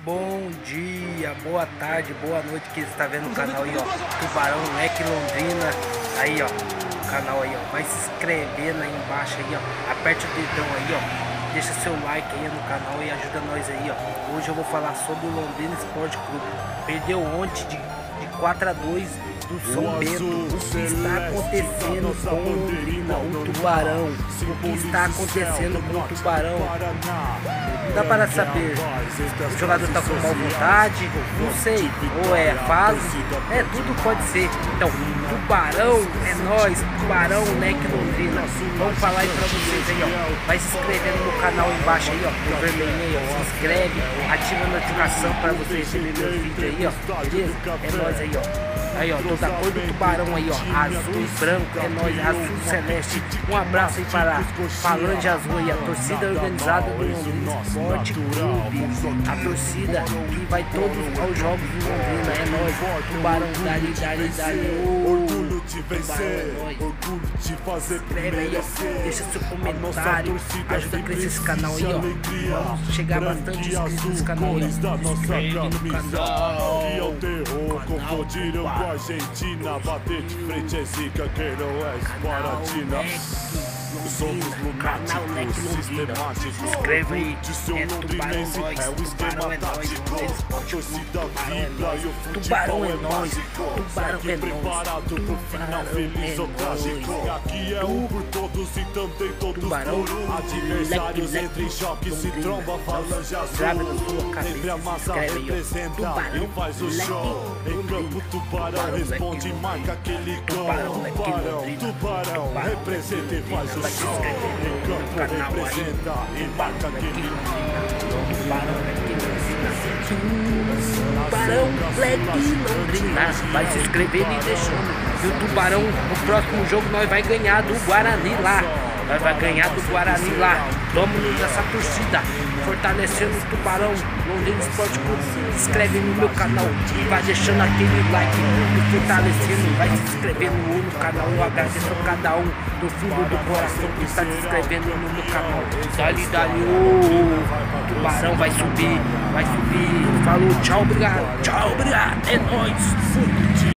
Bom dia, boa tarde, boa noite que você está vendo o canal aí, ó, Tubarão Leque Londrina, aí ó, o canal aí, ó, vai se inscrevendo aí embaixo aí, ó, aperte o dedão aí, ó, deixa seu like aí no canal e ajuda nós aí, ó. Hoje eu vou falar sobre o Londrina Esporte Clube, perdeu ontem de 4-2 do São Bento. O que está acontecendo com o Londrina, o Tubarão? O que está acontecendo com o Tubarão? Não dá para saber. O jogador está com mal vontade, não sei, ou é fase, tudo pode ser. Então, Tubarão é nós, Tubarão Leque Londrina. Vamos falar aí pra vocês aí, ó. Vai se inscrevendo no canal embaixo aí, ó, no vermelhinho aí, ó. Se inscreve, ativa a notificação para você receber meus vídeos aí, ó. Beleza? É nóis aí, ó. Aí ó, toda a cor do Tubarão aí ó, azul e branco, é nóis, azul celeste. Um abraço aí para Falange Azul aí, a torcida organizada do Londrina Esporte Clube. A torcida que vai todos aos jogos do Londrina, é nóis. Tubarão, dali. Orgulho de vencer, orgulho de fazer primeiro. Deixa seu comentário, ajuda a crescer esse canal aí ó. Vamos chegar bastante inscritos nesse canal aí ó. Inscreve no canal. E ao terror, confundiram com a Argentina. Bater de frente é zica, quem não é Esparatina. Somos lunáticos, sistemáticos. Escreva aí, De seu londrinense é o esquema tático. A torcida vibra e o futebol é mágico. Segue preparado pro final feliz ou trágico. Aqui é um por todos e também todos por um. Adversários entre choque se tromba, Falange Azul. Entre a massa representa e faz o show. Em campo Tubarão responde e marca aquele gol. Tubarão representa e faz o show. Em campo representa e marca aquele Tubarão Leque Londrina. Vai se inscrevendo e deixando. E o Tubarão, no próximo jogo, nós vai ganhar do Guarani lá. Nós vai ganhar do Guarani lá. Vamos nessa torcida, fortalecendo o Tubarão Londrina Esporte Clube. Se inscreve no meu canal e vai deixando aquele like e fortalecendo. Vai se inscrevendo no canal. Eu agradeço a cada um do fundo do coração que está se inscrevendo no meu canal. Dali, o Tubarão vai subir. Falou, tchau, obrigado. É nóis.